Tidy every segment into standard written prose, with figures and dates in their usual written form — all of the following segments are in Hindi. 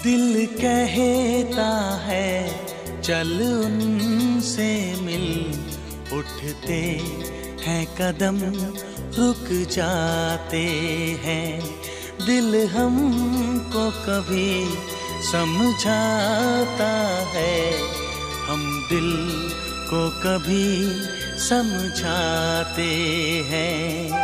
दिल कहता है चल उनसे मिल, उठते हैं कदम रुक जाते हैं। दिल हमको कभी समझाता है, हम दिल को कभी समझाते हैं।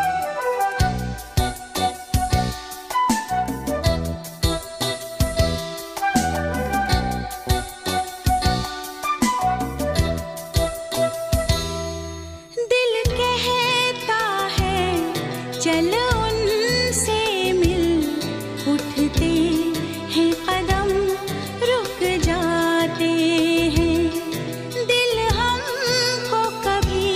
चल उनसे मिल, उठते हैं कदम रुक जाते हैं। दिल हमको कभी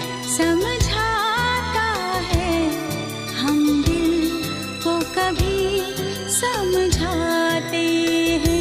समझाता है, हम दिल को कभी समझाते हैं।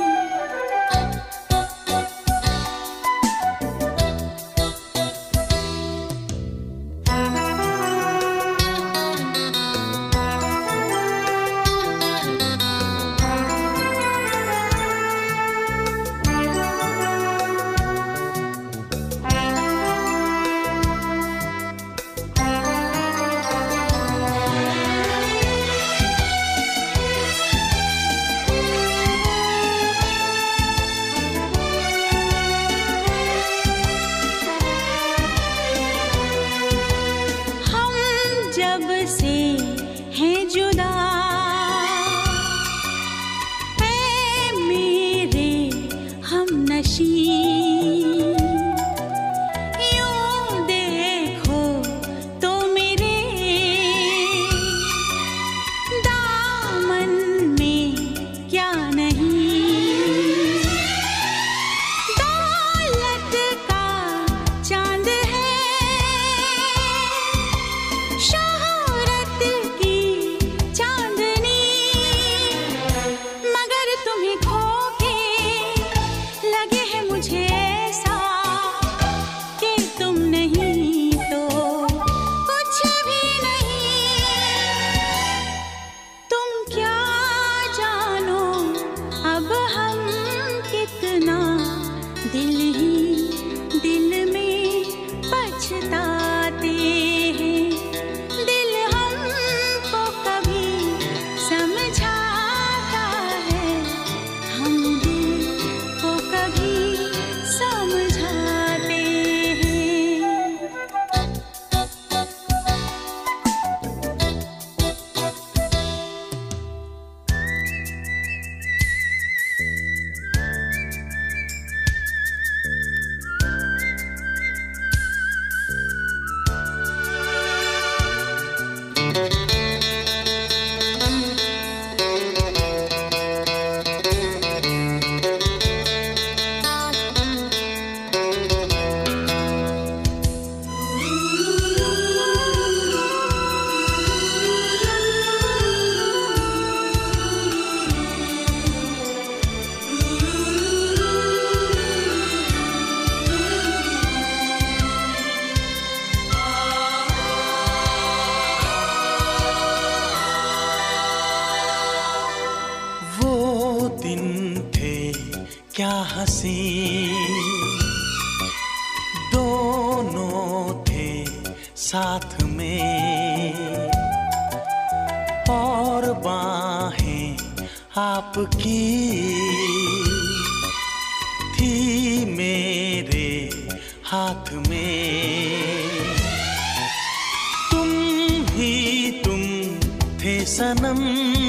जब से हैं जुदा ऐ मेरे हमनशी, यूं देखो तो मेरे दामन में क्या नहीं। दौलत का चांद है, शोहरत की चांदनी, मगर तुम्हें खो के लगे है मुझे ऐसा कि तुम नहीं तो कुछ भी नहीं। तुम क्या जानो अब हम कितना दिल ही दिल में पछताते हैं। क्या हंसी दोनों थे साथ में, और बाहें आपकी थी मेरे हाथ में। तुम ही तुम थे सनम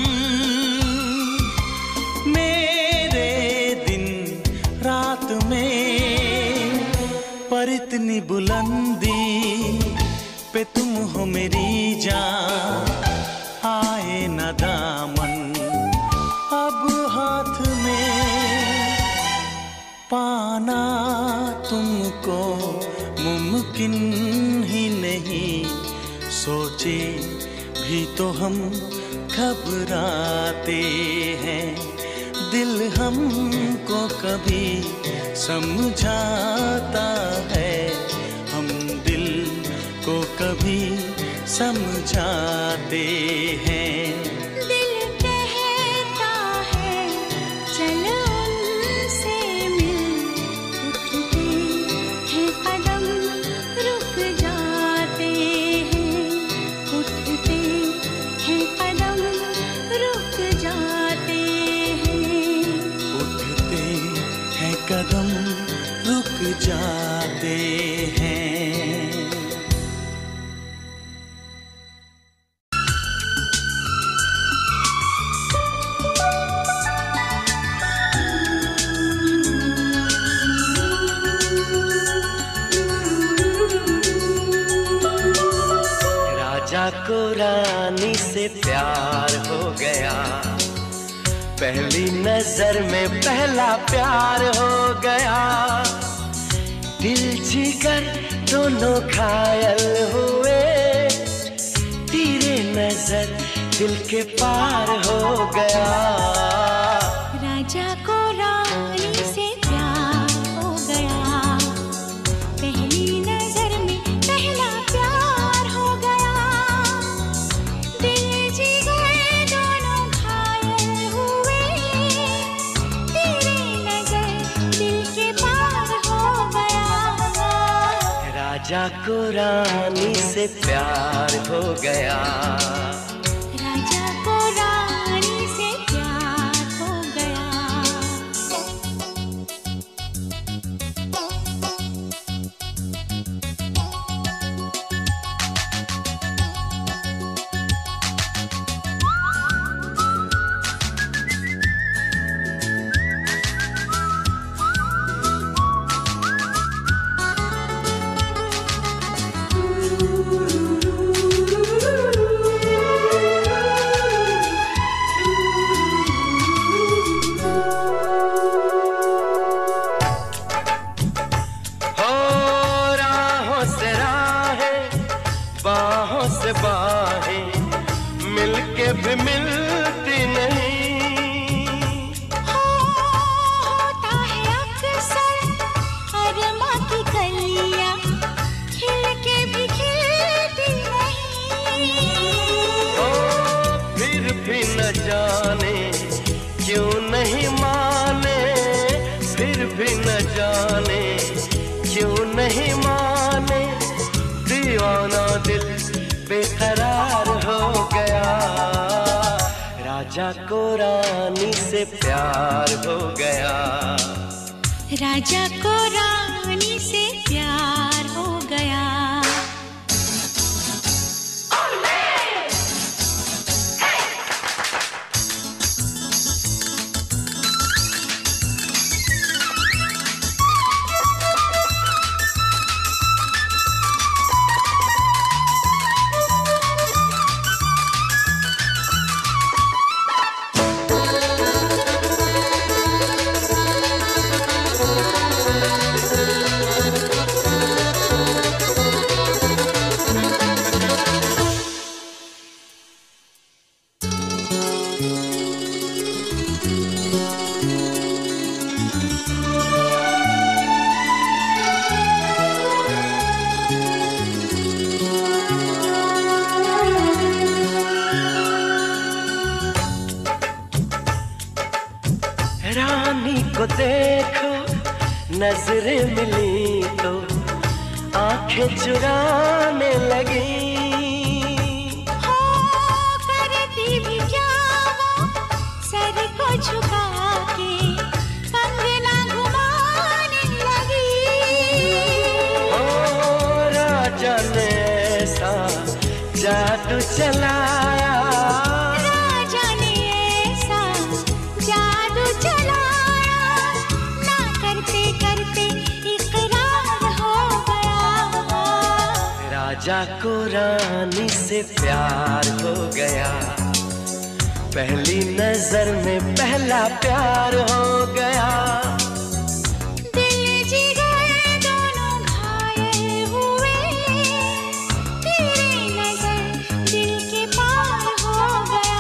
रात में, पर इतनी बुलंदी पे तुम हो मेरी जान। आए न दामन अब हाथ में, पाना तुमको मुमकिन ही नहीं। सोचे भी तो हम घबराते हैं, दिल हमको कभी समझाता है, हम दिल को कभी समझाते हैं। दिल कहता है कदम रुक जाते हैं। राजा को रानी से प्यार हो गया, पहली नजर में पहला प्यार हो गया। दिल जिगर दोनों घायल हुए, तेरे नजर दिल के पार हो गया। राजा को रानी से प्यार हो गया, पहली नजर में पहला प्यार हो गया। दिल जिगर दोनों घायल हुए, तेरी नजर दिल के पार हो गया। राजा को रानी से प्यार हो गया, राजा को रानी से प्यार हो गया। बाहों से बाहें मिलके भी मिलती नहीं। होता है अक्सर अरमा की कलियां खिल के भी खिलती नहीं। फिर भी न जाने क्यों नहीं माने, फिर भी न जाने क्यों नहीं माने। दीवाना दिल बेकरार हो गया, राजा को रानी से प्यार हो गया। राजा को रानी से प्यार हो गया। रानी को देखो नजरें मिली तो आंखें चुराने लगी। करती भी क्या वो सर को झुका के कंगना घुमाने लगी। राजा ने ऐसा जादू चलाया, राजा को रानी से प्यार हो गया, पहली नजर में पहला प्यार हो गया। दिल जिगर दोनों घायल हुए, तेरी नजर दिल के पार हो गया।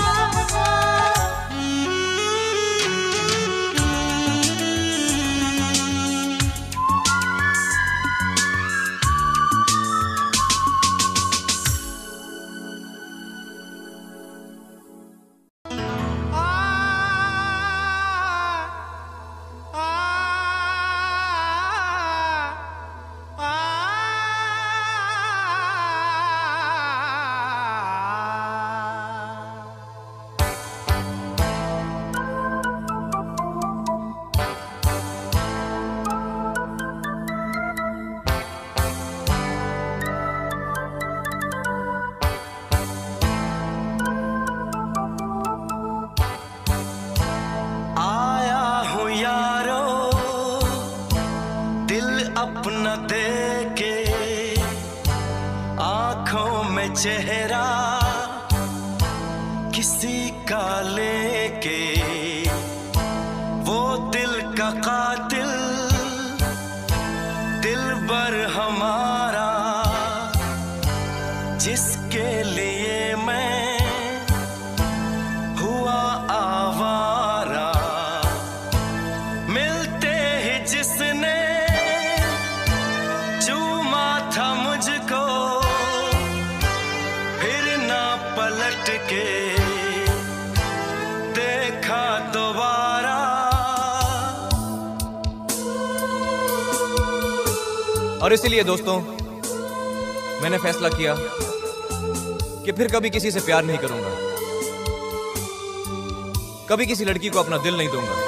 चेहरा किसी का लेके, वो दिल का कातिल दिलबर हमारा, जिसके लिए मैं हुआ आवारा। मिलते ही जिसने चूमा था मुझको, फिर ना पलट के देखा दोबारा। और इसीलिए दोस्तों मैंने फैसला किया कि फिर कभी किसी से प्यार नहीं करूंगा, कभी किसी लड़की को अपना दिल नहीं दूंगा।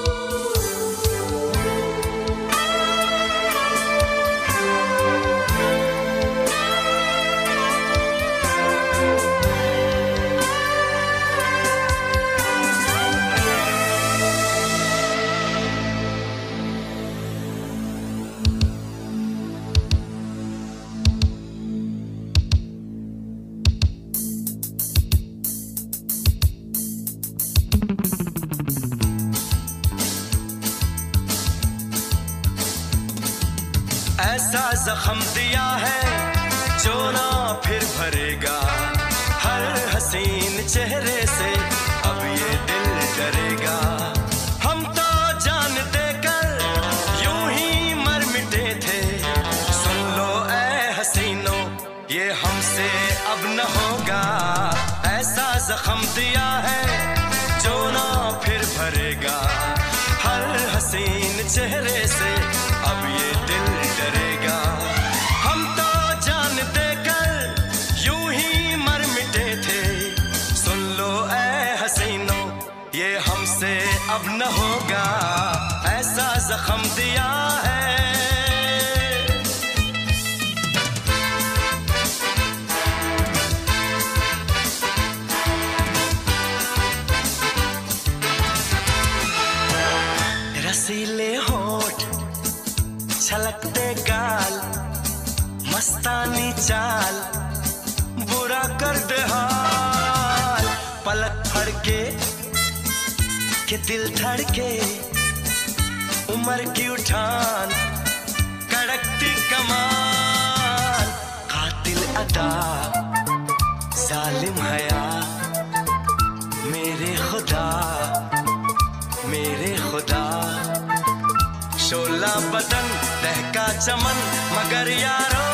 ऐसा जख्म दिया है जो ना फिर भरेगा, हर हसीन चेहरे से अब ये दिल डरेगा। हम तो जान देकर यूं ही मर मिटे थे, सुन लो ऐ हसीनों ये हमसे अब न होगा। ऐसा जख्म दिया है जो ना फिर भरेगा, हर हसीन चेहरे से अब ये दिल डरेगा। हम तो जान देकर यूं ही मर मिटे थे, सुन लो ऐ हसीनों ये हमसे अब न होगा। ऐसा जख्म दिया है। रसीले होठ, छलकते गाल, मस्तानी चाल, बुरा कर दे हाल। पलक फड़के के दिल धड़के, उम्र की उठान, कड़कती कमान, कातिल अदा, जालिम हया, मेरे खुदा मेरे खुदा। शोला बदन दहका चमन, मगर यारो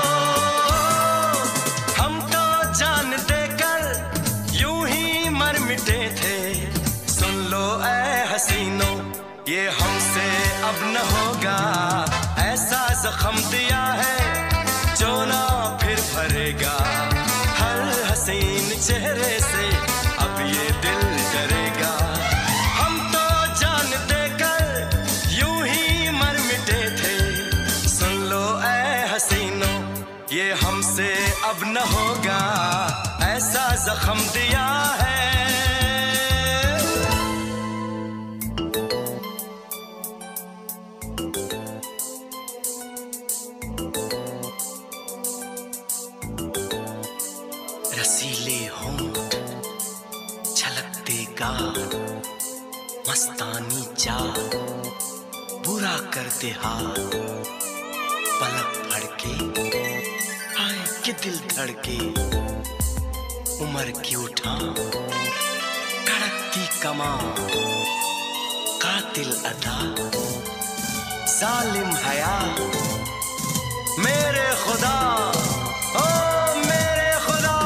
हम तो जान देकर यूं ही मर मिटे थे। सुन लो ऐ हसीनों ये हमसे अब न होगा। ऐसा जख्म दिया है जो ना फिर भरेगा, हर हसीन चेहरे से अब ये दिल डरेगा। हम तो जान देकर यूं ही मर मिटे थे, सुन लो ऐ हसीनों ये हमसे अब न होगा। ऐसा जख्म दिया है। रसीले होंठ, छलकते गाल, मस्तानी चाल, बुरा करते हाल। पलक फड़के आए के दिल धड़के, उम्र की उठान, कड़कती कमान, कातिल अदा, जालिम हया, मेरे खुदा ओ मेरे खुदा।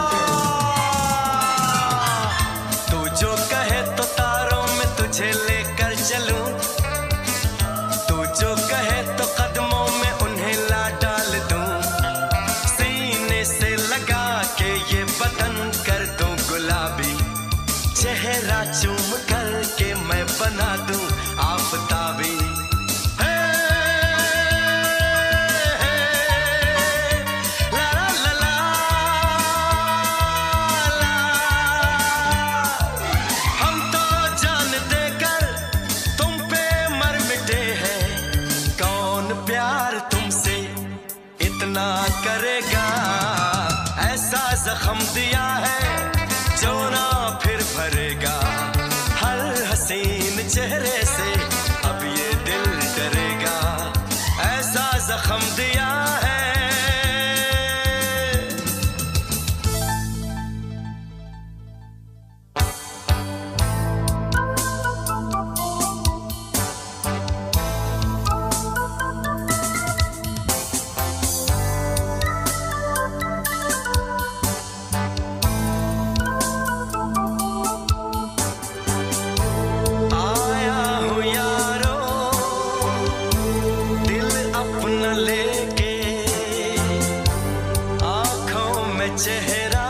तू जो कहे तो तारों में तुझे लेकर चलूं, तू जो कहे तो कदमों में उन्हें ला डाल दूं। सीने से लगा के ये बदन कर दूं गुलाबी, चेहरा चूम कर के मैं बना दूं आफताबी। जख्म दिया है जो ना फिर भरेगा हर हसीन चेहरे से, अब ये दिल डरेगा, ऐसा जख्म दिया है। चेहरा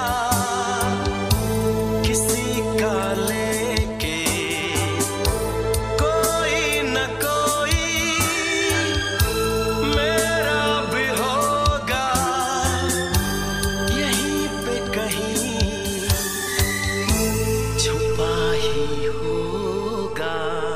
किसी का लेके कोई न कोई मेरा भी होगा, यहीं पे कहीं छुपा ही होगा।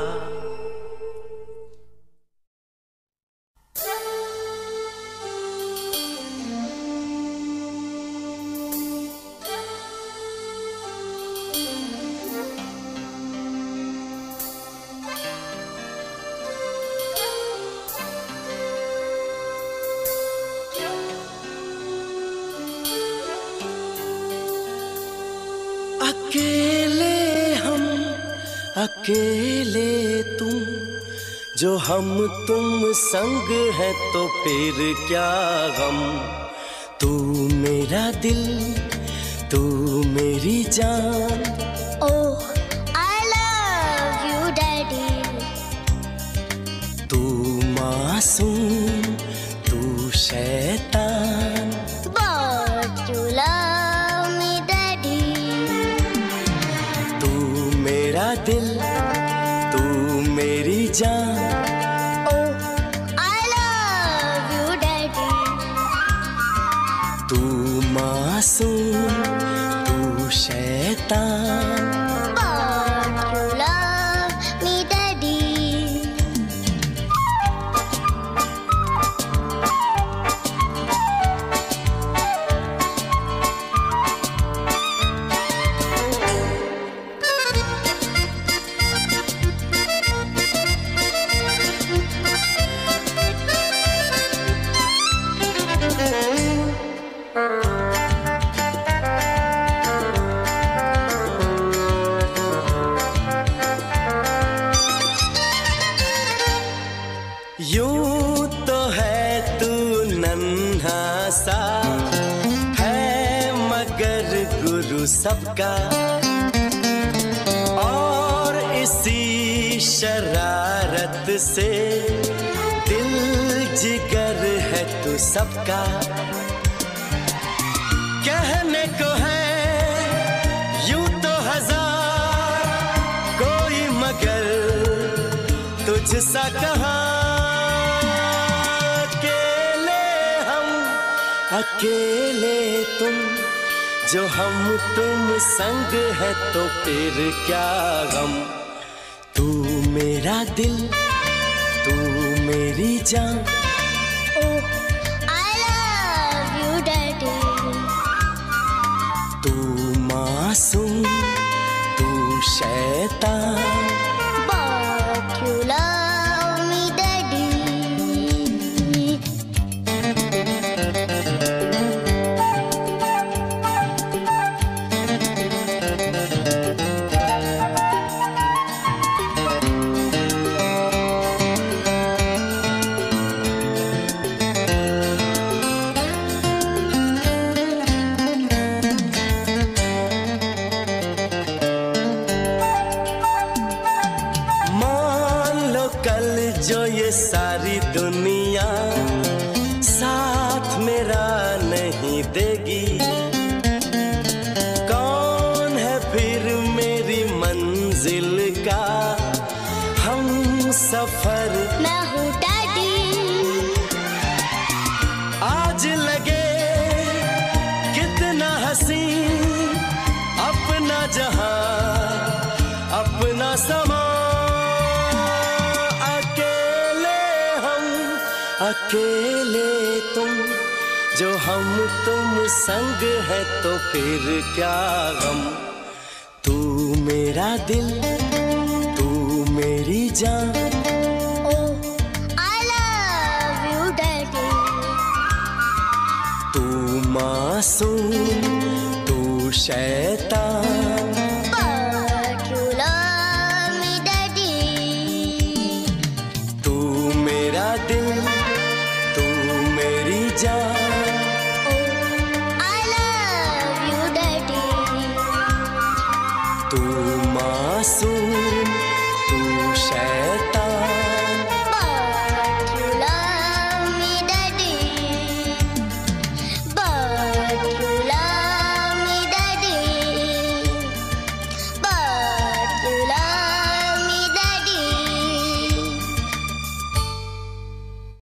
अकेले हम, अकेले तुम, जो हम तुम संग है तो फिर क्या गम। तू मेरा दिल, तू मेरी जान। Oh, I love you, Daddy. तू मासूम, तू शैतान। But you love me, Daddy. तू मेरा दिल, तू मेरी जान। Oh, I love you, Daddy. तू मासूम, तू शैतान। But you love me, Daddy. यूं तो है तू नन्हा सा, है मगर गुरु सबका, और इसी शरारत से दिल जिगर है तू सबका। कहने को है यूं तो हजार कोई, मगर तुझसा कहाँ। अकेले तुम, जो हम तुम संग है तो फिर क्या गम। तू मेरा दिल, तू मेरी जान। Oh, I love you, Daddy. तू मासूम, तू शैतान। But you love me, Daddy. जो ये सारी दुनिया साथ मेरा नहीं देगी, कौन है फिर मेरी मंजिल का हम सफर। मैं हूँ डैडी। आज लगे कितना हसीन अपना जहां, अपना समा। अकेले तुम, जो हम तुम संग है तो फिर क्या गम। तू मेरा दिल, तू मेरी जान। Oh, I love you, Daddy. तू मासूम, तू शैतान, But you love me, Daddy. तू मेरा दिल, तू मेरी जान।